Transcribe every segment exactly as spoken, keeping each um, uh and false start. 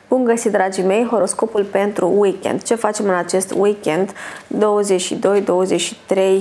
Bun găsit, dragii mei, horoscopul pentru weekend. Ce facem în acest weekend douăzeci și doi douăzeci și trei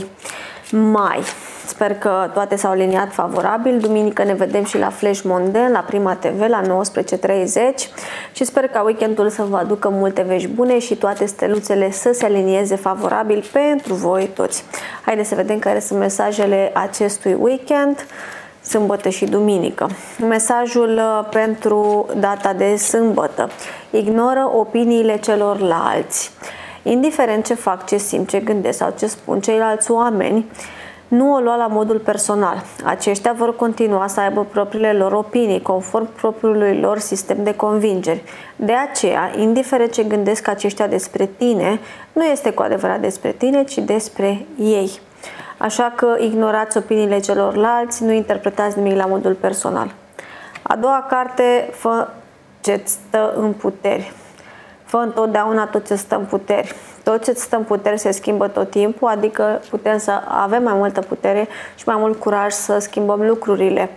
mai? Sper că toate s-au aliniat favorabil. Duminică ne vedem și la Flash Mondial, la Prima T V, la nouăsprezece treizeci și sper ca weekendul să vă aducă multe vești bune și toate steluțele să se alinieze favorabil pentru voi toți. Haideți să vedem care sunt mesajele acestui weekend, sâmbătă și duminică. Mesajul pentru data de sâmbătă: ignoră opiniile celorlalți. Indiferent ce fac, ce simt, ce gândesc sau ce spun ceilalți oameni, nu o lua la modul personal. Aceștia vor continua să aibă propriile lor opinii, conform propriului lor sistem de convingeri. De aceea, indiferent ce gândesc aceștia despre tine, nu este cu adevărat despre tine, ci despre ei. Așa că ignorați opiniile celorlalți, nu interpretați nimic la modul personal. A doua carte: fă ce-ți stă în puteri. Fă întotdeauna tot ce stă în puteri. Tot ce stă în puteri se schimbă tot timpul, adică putem să avem mai multă putere și mai mult curaj să schimbăm lucrurile.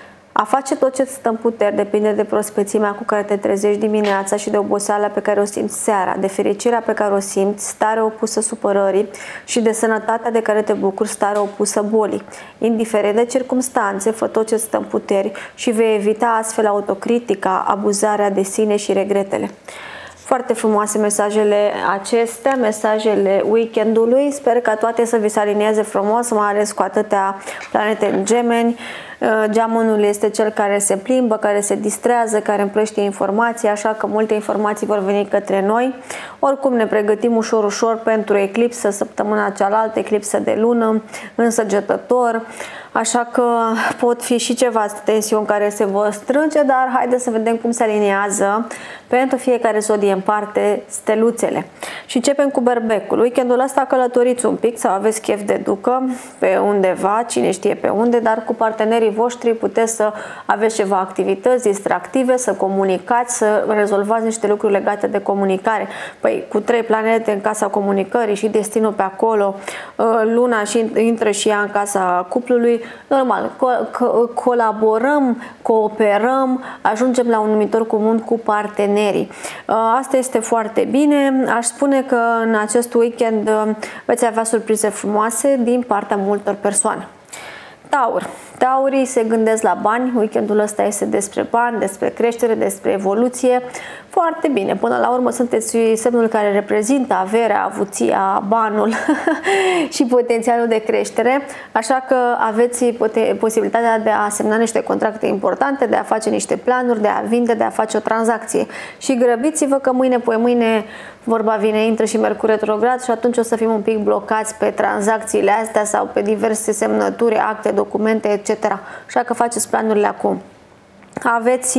A face tot ce stă în puteri depinde de prospețimea cu care te trezești dimineața și de oboseala pe care o simți seara, de fericirea pe care o simți, stare opusă supărării, și de sănătatea de care te bucuri, stare opusă bolii. Indiferent de circumstanțe, fă tot ce stă în puteri și vei evita astfel autocritica, abuzarea de sine și regretele. Foarte frumoase mesajele acestea, mesajele weekendului. Sper ca toate să vi se alinieze frumos, mai ales cu atâtea planete în Gemeni. Geamonul este cel care se plimbă, care se distrează, care împrăștie informații, așa că multe informații vor veni către noi. Oricum ne pregătim ușor, ușor pentru eclipsă săptămâna cealaltă, eclipsă de lună, însăgetător. Așa că pot fi și ceva tensiuni care se vor strânge, dar haideți să vedem cum se aliniază pentru fiecare zodie în parte steluțele. Și începem cu Berbecul. Weekendul ăsta călătoriți un pic sau aveți chef de ducă pe undeva, cine știe pe unde, dar cu partenerii voștri puteți să aveți ceva activități distractive, să comunicați, să rezolvați niște lucruri legate de comunicare. Păi cu trei planete în casa comunicării și destinul pe acolo, luna și intră și ea în casa cuplului, normal, co- co- colaborăm, cooperăm, ajungem la un numitor comun cu partenerii. Asta este foarte bine. Aș spune că în acest weekend veți avea surprize frumoase din partea multor persoane. Taur. Taurii se gândesc la bani. Weekendul ăsta este despre bani, despre creștere, despre evoluție. Foarte bine. Până la urmă sunteți semnul care reprezintă averea, avuția, banul și potențialul de creștere. Așa că aveți posibilitatea de a semna niște contracte importante, de a face niște planuri, de a vinde, de a face o tranzacție. Și grăbiți-vă că mâine, poi mâine, vorba vine, intră și Mercur retrograd și atunci o să fim un pic blocați pe tranzacțiile astea sau pe diverse semnături, acte, documente, et cetera. Așa că faceți planurile acum. Aveți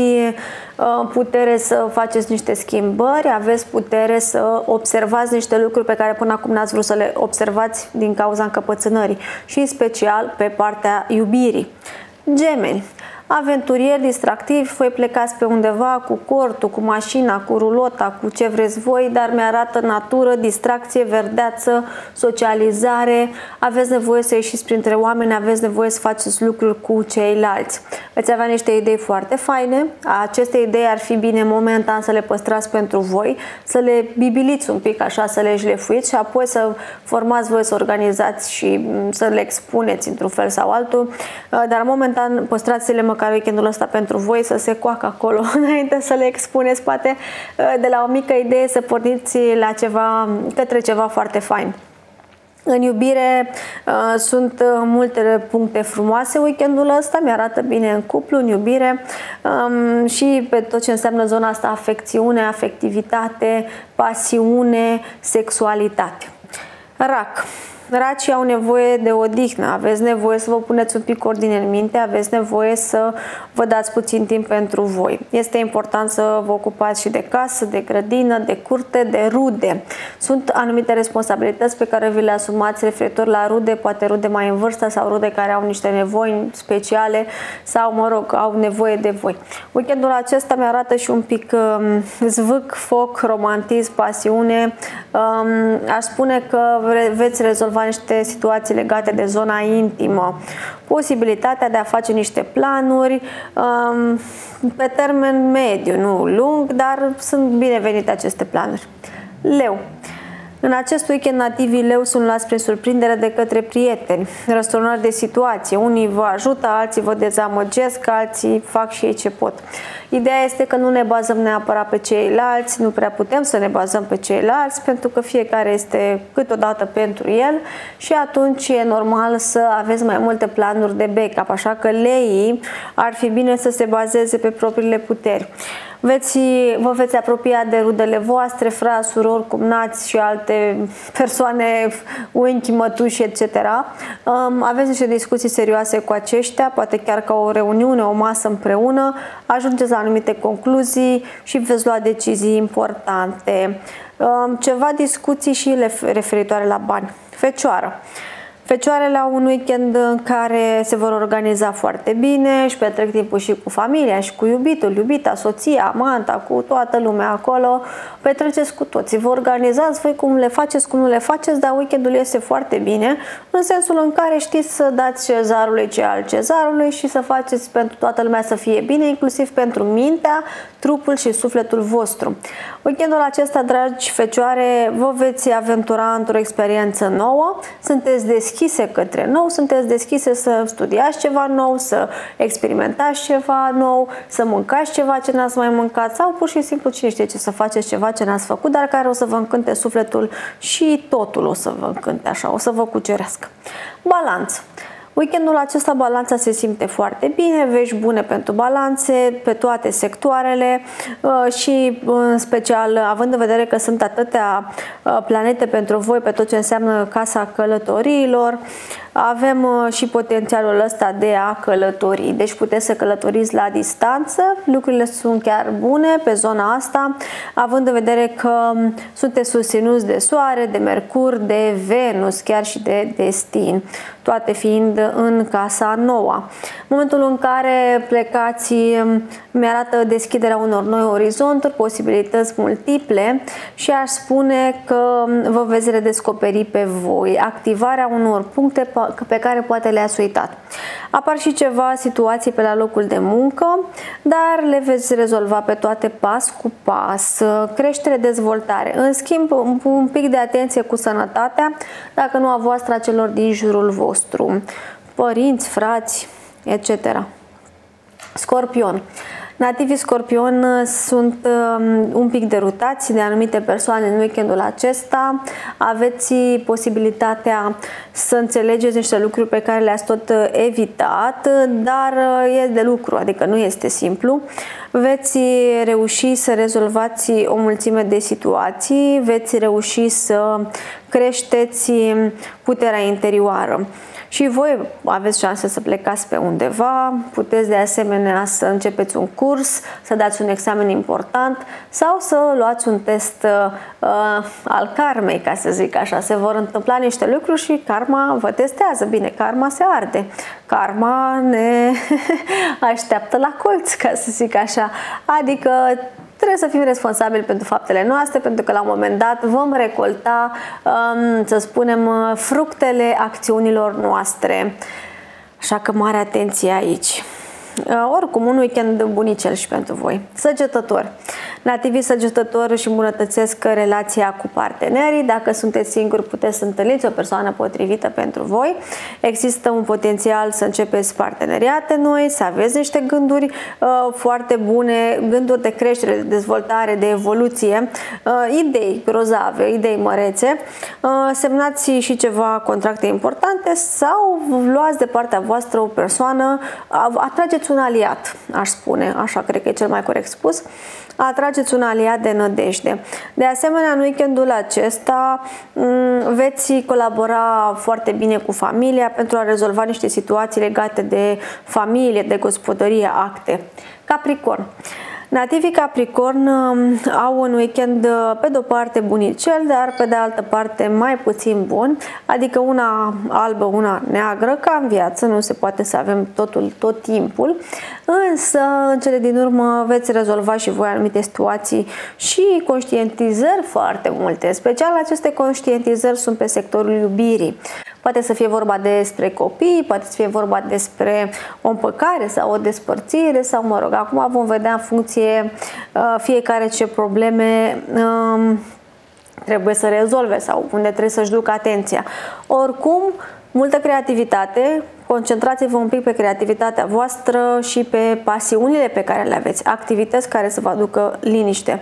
putere să faceți niște schimbări, aveți putere să observați niște lucruri pe care până acum n-ați vrut să le observați din cauza încăpățânării și în special pe partea iubirii. Gemeni. Aventurieri distractivi, voi plecați pe undeva cu cortul, cu mașina, cu rulota, cu ce vreți voi, dar mi-arată natură, distracție, verdeață, socializare. Aveți nevoie să ieșiți printre oameni, aveți nevoie să faceți lucruri cu ceilalți. Veți avea niște idei foarte faine. Aceste idei ar fi bine momentan să le păstrați pentru voi, să le bibiliți un pic așa, să le șlefuiți și apoi să formați voi, să organizați și să le expuneți într-un fel sau altul. Dar momentan păstrați-le măcar weekendul ăsta pentru voi, să se coacă acolo înainte să le expuneți, poate de la o mică idee să porniți la ceva, către ceva foarte fain. În iubire uh, sunt uh, multe puncte frumoase weekendul ăsta, mi-arată bine în cuplu, în iubire um, și pe tot ce înseamnă zona asta: afecțiune, afectivitate, pasiune, sexualitate. Rac. Racii au nevoie de odihnă, aveți nevoie să vă puneți un pic ordine în minte, aveți nevoie să vă dați puțin timp pentru voi. Este important să vă ocupați și de casă, de grădină, de curte, de rude. Sunt anumite responsabilități pe care vi le asumați referitor la rude, poate rude mai în vârstă sau rude care au niște nevoi speciale sau, mă rog, au nevoie de voi. Weekendul acesta mi-arată și un pic um, zvâc, foc, romantism, pasiune. Um, aș spune că veți rezolva rezolva niște situații legate de zona intimă, posibilitatea de a face niște planuri um, pe termen mediu, nu lung, dar sunt binevenite aceste planuri. Leu. În acest weekend, nativii Leu sunt luați prin surprindere de către prieteni, răsturnări de situație. Unii vă ajută, alții vă dezamăgesc, alții fac și ei ce pot. Ideea este că nu ne bazăm neapărat pe ceilalți, nu prea putem să ne bazăm pe ceilalți, pentru că fiecare este câteodată pentru el și atunci e normal să aveți mai multe planuri de backup, așa că leii ar fi bine să se bazeze pe propriile puteri. Veți, vă veți apropia de rudele voastre, frați, surori, cumnați și alte persoane, unchi, mătuși, et cetera. Aveți niște discuții serioase cu aceștia, poate chiar ca o reuniune, o masă împreună, ajungeți la anumite concluzii și veți lua decizii importante. Ceva discuții și referitoare la bani. Fecioară. Fecioarele au un weekend în care se vor organiza foarte bine, își petrec timpul și cu familia, și cu iubitul, iubita, soția, amanta, cu toată lumea acolo. Petreceți cu toții, vă organizați voi cum le faceți, cum nu le faceți, dar weekendul este foarte bine, în sensul în care știți să dați cezarului ce al cezarului și să faceți pentru toată lumea să fie bine, inclusiv pentru mintea, trupul și sufletul vostru. Weekendul acesta, dragi fecioare, vă veți aventura într-o experiență nouă, sunteți deschise către nou, sunteți deschise să studiați ceva nou, să experimentați ceva nou, să mâncați ceva ce n-ați mai mâncat sau pur și simplu cine știe ce, să faceți ceva ce n-ați făcut, dar care o să vă încânte sufletul și totul o să vă încânte așa, o să vă cucerească. Balanță. Weekendul acesta balanța se simte foarte bine, vești bune pentru balanțe, pe toate sectoarele și în special având în vedere că sunt atâtea planete pentru voi pe tot ce înseamnă casa călătoriilor, avem și potențialul ăsta de a călători. Deci puteți să călătoriți la distanță, lucrurile sunt chiar bune pe zona asta, având în vedere că sunteți susținuți de Soare, de Mercur, de Venus, chiar și de destin, toate fiind în casa noua. Momentul în care plecați mi-arată deschiderea unor noi orizonturi, posibilități multiple și aș spune că vă veți redescoperi pe voi, activarea unor puncte pe care poate le-ați uitat. Apar și ceva situații pe la locul de muncă, dar le veți rezolva pe toate pas cu pas. Creștere, dezvoltare. În schimb, un pic de atenție cu sănătatea, dacă nu a voastră, a celor din jurul vostru, părinți, frați, et cetera. Scorpion. Nativii Scorpion sunt un pic derutați de anumite persoane în weekendul acesta. Aveți posibilitatea să înțelegeți niște lucruri pe care le-ați tot evitat, dar e de lucru, adică nu este simplu. Veți reuși să rezolvați o mulțime de situații, veți reuși să creșteți puterea interioară. Și voi aveți șanse să plecați pe undeva, puteți de asemenea să începeți un curs, să dați un examen important sau să luați un test uh, al karmei, ca să zic așa. Se vor întâmpla niște lucruri și karma vă testează. Bine, karma se arde. Karma ne așteaptă la colț, ca să zic așa. Adică trebuie să fim responsabili pentru faptele noastre, pentru că la un moment dat vom recolta, să spunem, fructele acțiunilor noastre. Așa că mare atenție aici. Oricum, un weekend bunicel și pentru voi. Săgetători. Nativii săgetători își îmbunătățesc relația cu partenerii. Dacă sunteți singuri, puteți să întâlniți o persoană potrivită pentru voi. Există un potențial să începeți parteneriate noi, să aveți niște gânduri uh, foarte bune, gânduri de creștere, de dezvoltare, de evoluție, uh, idei grozave, idei mărețe. Uh, semnați și ceva contracte importante sau luați de partea voastră o persoană, atrageți un aliat, aș spune, așa cred că e cel mai corect spus. Atrageți un aliat de nădejde. De asemenea, în weekendul acesta veți colabora foarte bine cu familia pentru a rezolva niște situații legate de familie, de gospodărie, acte. Capricorn. Nativii Capricorn au un weekend pe de o parte bunicel, dar pe de altă parte mai puțin bun, adică una albă, una neagră, ca în viață, nu se poate să avem totul tot timpul, însă în cele din urmă veți rezolva și voi anumite situații și conștientizări foarte multe, în special aceste conștientizări sunt pe sectorul iubirii. Poate să fie vorba despre copii, poate să fie vorba despre o împăcare sau o despărțire sau, mă rog, acum vom vedea în funcție fiecare ce probleme um, trebuie să rezolve sau unde trebuie să-și ducă atenția. Oricum, multă creativitate, concentrați-vă un pic pe creativitatea voastră și pe pasiunile pe care le aveți, activități care să vă aducă liniște.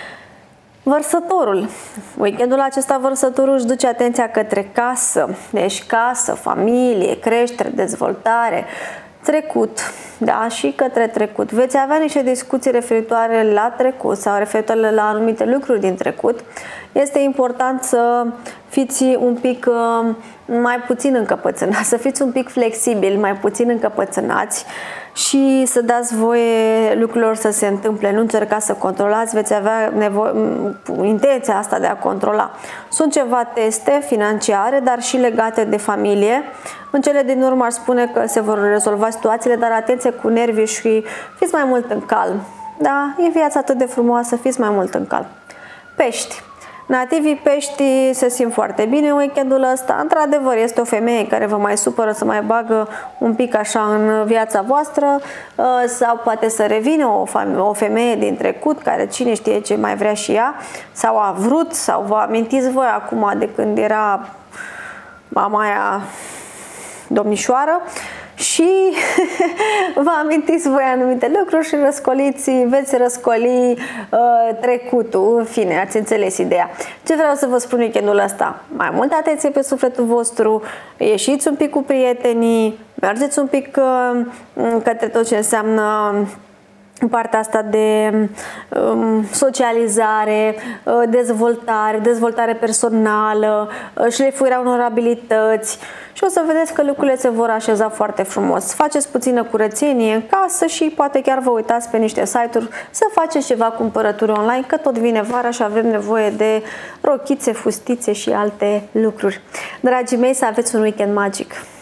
Vărsătorul. Weekendul acesta vărsătorul își duce atenția către casă, deci casă, familie, creștere, dezvoltare, trecut, da, și către trecut. Veți avea niște discuții referitoare la trecut sau referitoare la anumite lucruri din trecut. Este important să fiți un pic mai puțin încăpățânați, să fiți un pic flexibili, mai puțin încăpățânați și să dați voie lucrurilor să se întâmple. Nu încercați să controlați, veți avea nevoie, intenția asta de a controla. Sunt ceva teste financiare, dar și legate de familie. În cele din urmă aș spune că se vor rezolva situațiile, dar atenție cu nervii și fiți mai mult în calm. Da, e viața atât de frumoasă, fiți mai mult în calm. Pești. Nativii pești se simt foarte bine weekendul ăsta. Într-adevăr, este o femeie care vă mai supără să mai bagă un pic așa în viața voastră sau poate să revină o femeie din trecut care cine știe ce mai vrea și ea sau a vrut sau vă amintiți voi acum de când era mama aia domnișoară și vă amintiți voi anumite lucruri și răscoliți, veți răscoli uh, trecutul. În fine, ați înțeles ideea. Ce vreau să vă spun weekendul ăsta? Mai multă atenție pe sufletul vostru, ieșiți un pic cu prietenii, mergeți un pic uh, către tot ce înseamnă partea asta de um, socializare, uh, dezvoltare, dezvoltare personală, uh, șlefuirea unor abilități și o să vedeți că lucrurile se vor așeza foarte frumos. Faceți puțină curățenie în casă și poate chiar vă uitați pe niște site-uri să faceți ceva cumpărături online, că tot vine vara și avem nevoie de rochițe, fustițe și alte lucruri. Dragii mei, să aveți un weekend magic!